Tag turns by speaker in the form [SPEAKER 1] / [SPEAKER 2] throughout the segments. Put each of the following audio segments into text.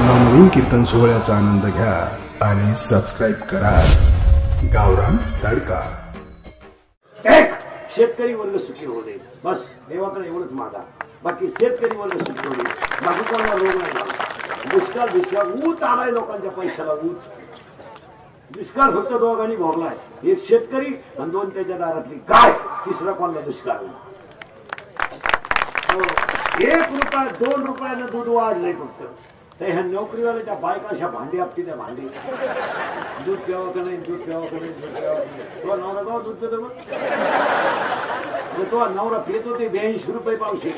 [SPEAKER 1] नवनवीन कीर्तन सोहळ्याचा आनंद घ्या आणि सबस्क्राईब करा गावरान तडका।
[SPEAKER 2] एक शेतकरी वर्ग सुखी होऊ दे, बस देवाकडे एवढंच मागा। बाकी शेतकरी वर्ग सुखी होऊ दे, बाकी कोणाला रोग नाही। दुष्काळ दुष्काळ ऊत आलाय लोकांच्या पैशाला ऊत। दुष्काळ फक्त दोघांनी भोगलाय, एक शेतकरी आणि दोन त्याच्या दारातली गाय, तिसरा कोणाला दुष्काळ। 1 रुपया 2 रुपयानं दूध वाढलंय फक्त। ह्या नोकरीवाल्याच्या बायका अशा भांडी आपली त्या भांडी दूध प्यावं का नाही, दूध प्यावं का नाही, दूध प्यावं का नाही। तो नवरा गाव दूध पितो मग तो नवरा पितो ते 82 रुपये पावशे।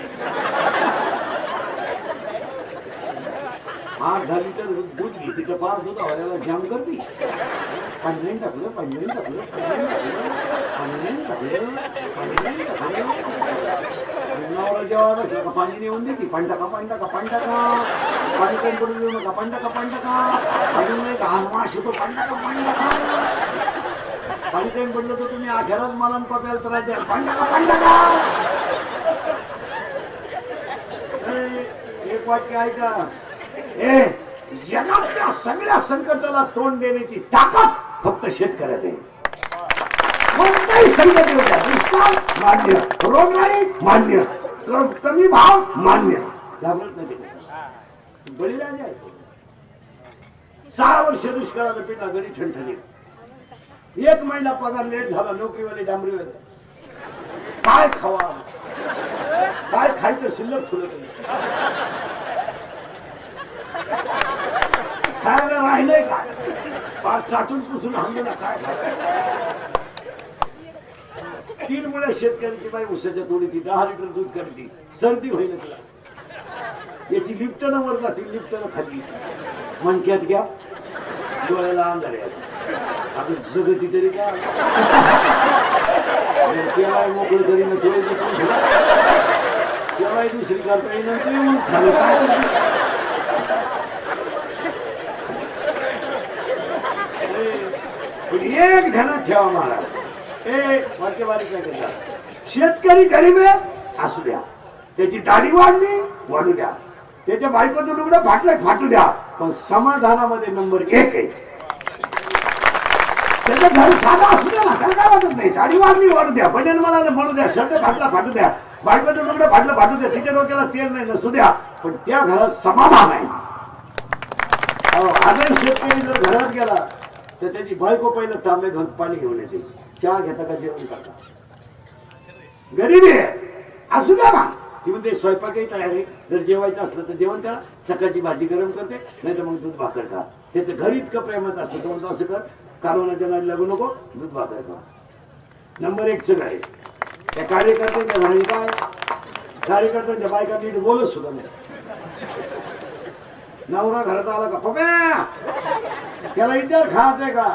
[SPEAKER 2] 8-10 लिटर दूध घेते तर फार दूध हवायला जाम करते। पाणी टाकलं, पाणी टाकलं, पाणी टाकलं, पाणी टाकलं। नवरा जेव्हा बसला का पाणी नेऊन देते, पाणी टाका, पाणी टाका, पाणी टाका, पाणी काही पडून देऊ नका, पाणी टाका, पाणी टाका, अजून नाही का वास येतो, पाणी टाका, पाणी टाका। पाणी काही पडलं तर तुम्ही आखेरात मला पप्याला त्रास द्याल, पाणी टाका, पाणी टाका। एक वाक्य ऐका, जगातल्या सगळ्या संकटाला तोंड देण्याची ताकद फक्त शेतकऱ्यात आहे। कोणताही संकट येऊ द्या, दुष्काळ मान्य, रोगराई मान्य, कमी भाव मान्य, घाबरत नाही ते। बळीराजा आहे 6 वर्ष दुष्काळाला पिठा घरी ठणठणीत। 1 महिना पगार लेट झाला, नोकरीवाले डांबरीवाले काय खावा, काय खायचं शिल्लक ठेवलं खायला राहिलंय का, पाच साठून पुसून हाणलं ना काय। 3 मुळे शेतकऱ्यांची बाई उसाच्या तोडीती 10 लिटर दूध करते, सर्दी होईल तिला। याची लिफ्टनं वर जाते, लिफ्टनं खाली मनक्यात घ्या, डोळ्याला अंधार आपण जगती तरी काय त्याला मोकळं तरी न त्याला दुसरी करता येईल खाली काय। एक ध्यानात ठेवा महाराज, वाक्यवारी काय करतात, शेतकरी गरीब आहे असू द्या, त्याची दाढी वाढली वाढू द्या, त्याच्या बायकोचं लुगडं फाटलं फाटू द्या, पण समाधानामध्ये नंबर 1 आहे। त्याचं घर साधा असू द्या ना, त्याला काय वाटत नाही, दाढी वाढली वाढू द्या, बनेन मला म्हणू द्या, शर्ट फाटला फाटू द्या, बायकोचं लुगडं फाटलं फाटू द्या, तिच्या डोक्याला तेल नाही नसू द्या, पण त्या घरात समाधान आहे। आजही शेतकरी जर घरात गेला तर त्याची बायको पहिलं तांबे घेऊन पाणी घेऊन येते, चहा घेता का जेवण करता। गरीबी आहे असू द्या ना, ती म्हणते स्वयंपाकही तयार आहे, जर जेवायचं असलं तर जेवण करा, सकाळची भाजी गरम करते, नाही तर मग दूध भाकर खा। त्याचं घर इतकं प्रेमात असतं, तो म्हणतो असं कर, कारवानाच्या नादी लागू नको, दूध भाकर खा। नंबर 1 सगळं आहे। त्या कार्यकर्त्यांच्या घरी काय, कार्यकर्त्यांच्या बायका नीट बोलत सुद्धा नाही। नवरा घरात आला का पप्या त्याला विचार खायचंय का,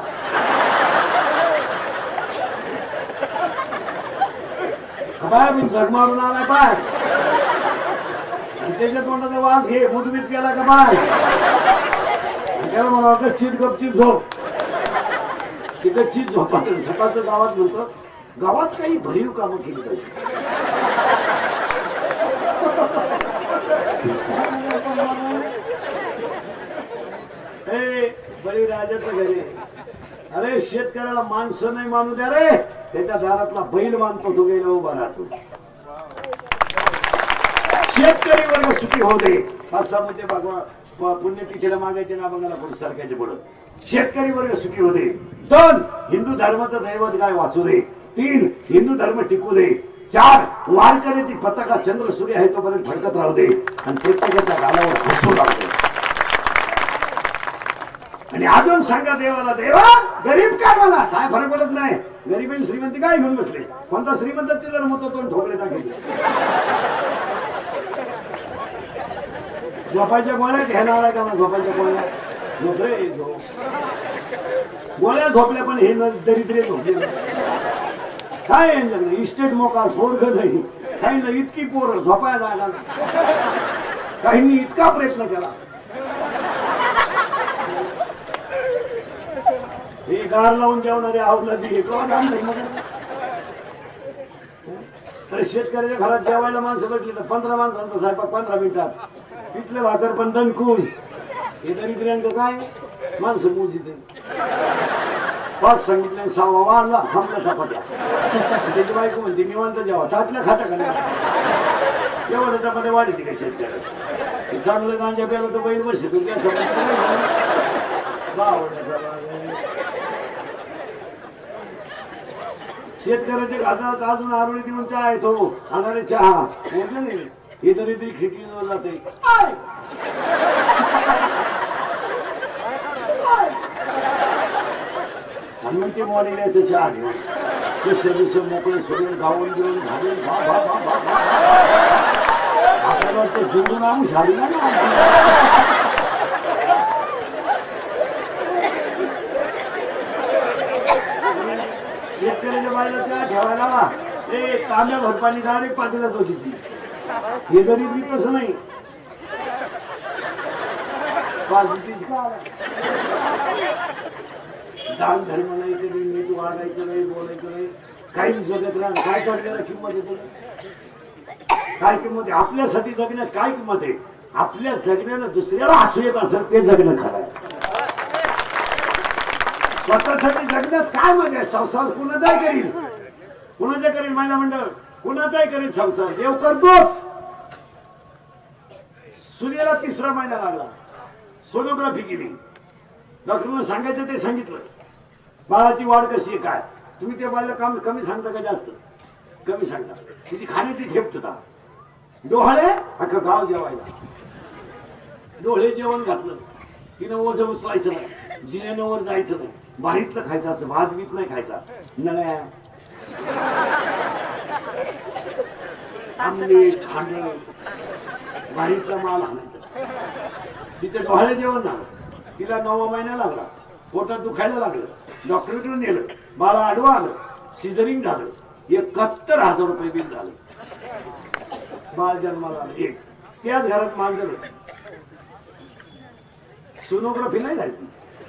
[SPEAKER 2] बाय मी जग मारून आलाय बाय, त्याच्या तोंडाचा वास घे, मुदबीत केला का बाय, त्याला मला गच्चीत गपचीत झोप, ती गच्चीत झोपत। सकाळचं गावात म्हणतो, गावात काही भरीव कामं केली पाहिजे। बळीराजाचं घरी, अरे शेतकऱ्याला माणसं नाही मानू द्या रे, त्याच्या दारातला बैल मानतो तो गेला उभा राहतो। शेतकरी वर्ग सुखी होऊ दे, असा म्हणजे भगवा पुण्यतिथीला मागायचे ना बघायला कोणी सारख्याचे पडत। शेतकरी वर्ग सुखी होऊ दे। 2 हिंदू धर्माचं दैवत काय वाचू दे। 3 हिंदू धर्म टिकू दे। 4 वारकऱ्याची पताका चंद्र सूर्य आहे तोपर्यंत फडकत राहू दे आणि प्रत्येकाच्या गालावर हसू लागते। आणि अजून सांगा देवाला, देवा गरीब काय मला काय फरक पडत नाही, गरीबी श्रीमंती काय घेऊन बसले, कोणता श्रीमंत चिल्लर मतो तो ठोकले टाकले। झोपायच्या गोळ्या घ्यायला आलाय का ना, झोपायच्या गोळ्या झोप रे झोप, गोळ्या झोपल्या पण हे दरिद्रे झोपले काय यांच्याकडे, इस्टेट मोकार पोरग नाही, काही ना इतकी पोर झोपाया जागा, काहींनी इतका प्रयत्न केला। हे गार लावून जेवणारे आवलाची तर शेतकऱ्याच्या घरात जेवायला माणसं भेटली तर 15 माणसांचा स्वयंपाक 15 मिनिटात, पिठले भाकर पण दणकून हे दरिद्र्यांचं काय माणसं मोजीत पाच सांगितलं 6वा वाढला संपला चपात्या त्याची बायको म्हणते निवांत जेव्हा ताटल्या खाता का नाही एवढं चपात्या वाढते का शेतकऱ्याला चांगलं गांजा प्यायला तर बैल बसतो शेतकऱ्याच्या घाटात अजून आरोळी देऊन चहा येतो अनारे चहा म्हटलं नाही हे तरी ती खिडकीवर जाते आणि मग ते मॉडेल आहे त्याच्या आधी ते सदस्य मोकळे सगळे गावून घेऊन घालून आपल्याला ते जुळून आणून शाडी ना शेतकऱ्याच्या बाहेर त्या ठेवायला ते तांब्या भरपाणी डायरेक्ट पाठीलाच होती ती हे जरी मी तसं नाही दान धर्म नाही तरी नीट वागायचं नाही बोलायचं नाही काही जगत राहा काय जगण्याला किंमत येते काय किंमत आहे आपल्यासाठी जगण्यात काय किंमत आहे आपल्या जगण्याला दुसऱ्याला हसू येत असेल ते जगणं खरं आहे स्वतःसाठी जगण्यात काय मजा आहे संसार कुणाचाही करील कुणाचा करील महिला मंडळ कुणाचाही करील संसार देव करतोच सूर्याला 3रा महिना लागला सोनोग्राफी केली डॉक्टरला सांगायचं ते सांगितलं बाळाची वाढ कशी आहे काय तुम्ही त्या बाळाला काम कमी सांगता का जास्त कमी सांगता तिची खाण्याची ठेपत होता डोहाळे अख्खं गाव जेवायला डोळे जेवण घातलं तिनं ओझं उचलायचं नाही जिन्यानं वर जायचं नाही बारीतलं खायचं असं भात बीत नाही खायचा नळ्या आंबे खांड बारीतला माल आणायचा तिथे डोहाळे जेवण झालं तिला 9वा महिना लागला पोटात दुखायला लागलं डॉक्टरकडून नेलं बाळा आडवं आलं सिझरिंग झालं 71,000 रुपये बिल झालं बाळ जन्माला आलं एक त्याच घरात माल झालं सोनोग्राफी नाही झाली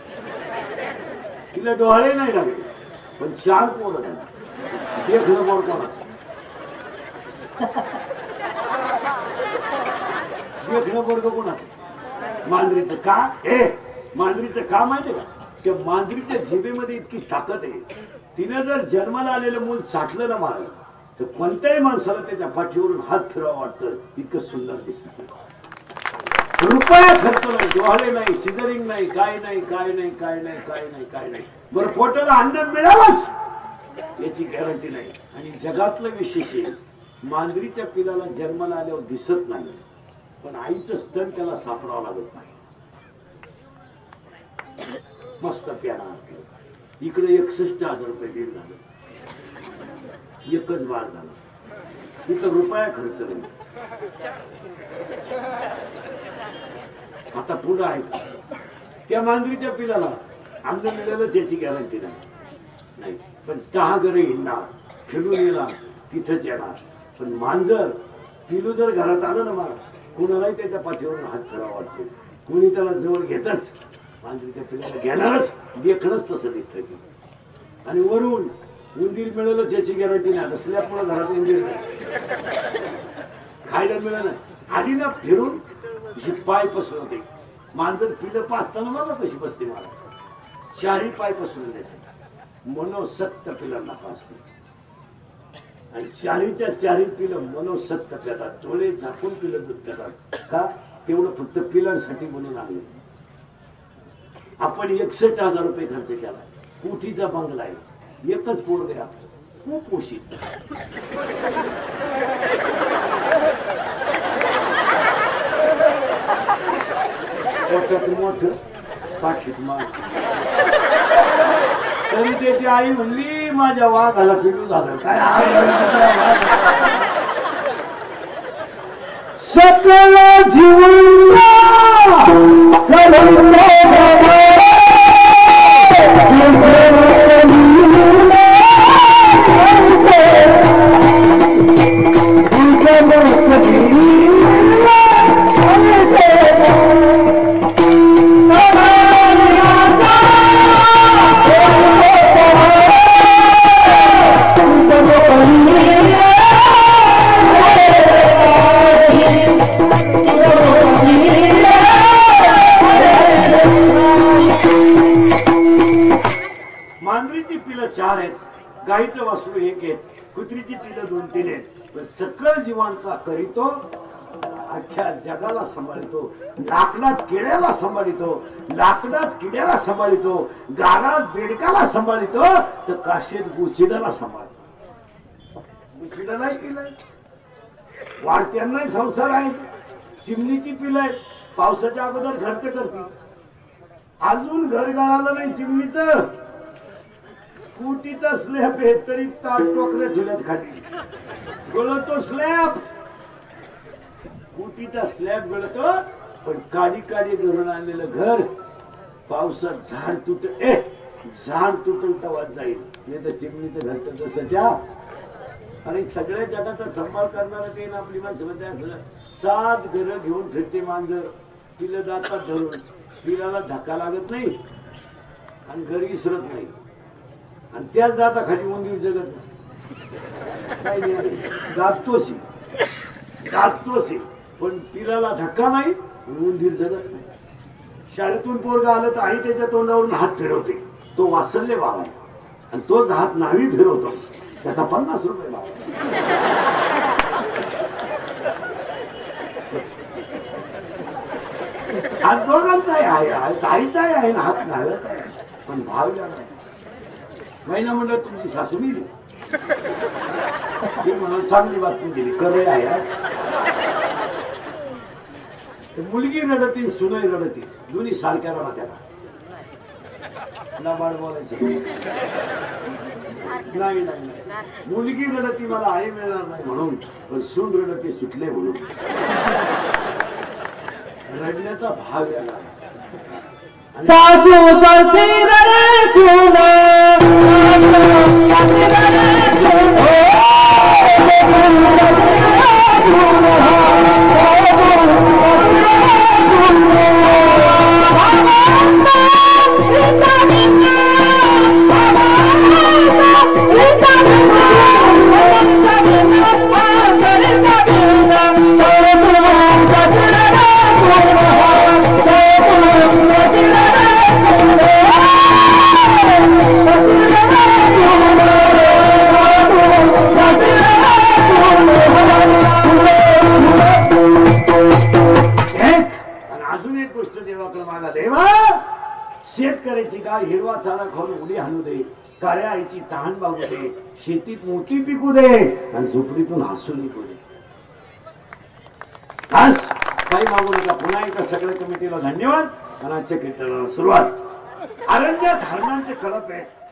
[SPEAKER 2] तिला डोहाळे नाही लागले पण 4 पोरं झाली एक बोर कोणाचं देखणं वर्ग कोणाचं मांजरीचं का हे मांजरीचं का माहितीये का त्या मांजरीच्या जिभेमध्ये इतकी ताकद आहे तिने जर जन्माला आलेलं मूल चाटलं ना मारलं तर कोणत्याही माणसाला त्याच्या पाठीवरून हात फिरावं वाटतं इतकं सुंदर दिसत रुपया खर्च नाही डोहाळे नाही सिझरिंग नाही काय नाही काय नाही काय नाही काय नाही काय नाही बरं पोटाला अन्न मिळावंच याची गॅरंटी नाही आणि जगातलं विशेष आहे मांजरीच्या पिलाला जन्माला आल्यावर दिसत नाही पण आईचं स्तन त्याला सापडावं लागत नाही मस्त प्यारा इकडे 61,000 रुपये बिल झालं एकच बाळ झालं इथं रुपया खर्च नाही आता पुढं आहे त्या मांजरीच्या पिलाला अन्न मिळालं त्याची गॅरंटी नाही पण 10 घरं येणार फिरून येणार तिथंच येणार पण मांजर पिलू जर घरात आलं ना मला कुणालाही त्याच्या पाठीवरून हात फिरावा वाटतो कोणी त्याला जवळ घेतच मांजरीच्या पिल्याला घेणारच देखणंच तसं दिसतं की आणि वरून उंदीर मिळालं त्याची गॅरंटी नाही आता स्लॅबमुळे घरात उंदीर नाही खायला मिळालं आधी ना फिरून पाय पसरवते मांजर पिलं पाचताना मला कशी बसते मला 4ही पाय पसरून देते मनोसक्त पिलांना पाचते आणि 4हीच्या 4ही पिलं मनोसक्त पितात डोळे झाकून पिलं दूध पितात का तेवढं फक्त पिलांसाठी म्हणून आणलं आपण 61,000 रुपये खर्च केला कोटीचा बंगला आहे एकच पोरग आहे खूप पोषित पोटात मोठं पाठीत मान तरी त्याची आई म्हणली माझ्या वाघाला पिलू झालं काय सकल जीवन कुत्रीची पिलं 2-3 आहेत, पण सकळ जीवांचा करीतो, अख्ख्या जगाला सांभाळतो, लाकडात किड्याला सांभाळतो, लाकडात किड्याला सांभाळतो, गारात बेडकाला सांभाळतो, तर काशीत गुचिडाला सांभाळतो. गुचिडा नाही पिलंय, वाढत्यांनाही संसार आहे. चिमणीची पिलं आहेत, पावसाच्या अगोदर घरते करते. अजून घर गाळालं नाही चिमणीचं, स्कूटीचा स्लॅब आहे तरी ताट टोकरे ठेवल्यात खाली, गळतो स्लॅब, स्कूटीचा स्लॅब गळतो. पण काडी काडी घरून आणलेलं घर पावसात झाड तुटल तेव्हा जाईल. नाही तर चिमणीचं घर तर तसंच्या. आणि सगळ्या जगाचा सांभाळ करणार ते ना आपली माणसं म्हणजे असं 7 घरं घेऊन फिरते मांजर, पिलं जातात धरून, पिलाला धक्का लागत नाही आणि घर विसरत नाही. आणि त्याच दाताखाली उंदीर जगत नाही, दाततोच आहे, पण पिलाला धक्का नाही, उंदीर जगत नाही. शाळेतून पोरगा आलं तर आई त्याच्या तोंडावरून हात फिरवते, तो वासल्य बाबा, आणि तोच हात नावी फिरवतो, त्याचा 50 रुपये बाबा. हात दोघांचाही आहे, ताईचाही आहे ना, हात घालायचा आहे, पण भाव नाही. महिना म्हणलं तुमची सासू मिली म्हणून चांगली बातमी दिली, करे आहे. मुलगी रडती, सुनई रडती, दोन्ही सारख्या रडत्या. बाळ बोलायचं नाही, मुलगी रडती मला आई मिळणार नाही म्हणून, पण सून रडती सुटले म्हणून. रडण्याचा भाग याला
[SPEAKER 3] सासू सासरी रडे सुना
[SPEAKER 2] शेतकऱ्याची गाय हिरवा चारा खाऊन उडी हाणू दे, काळ्या आईची तहान बागू दे, शेतीत मोती पिकू दे आणि झोपडीतून हसू निघू दे. आज काही मागू नका. पुन्हा एकदा सगळ्या कमिटीला धन्यवाद. आणि आजच्या कीर्तनाला सुरुवात. अरण्यात हरणांचे कळप आहे.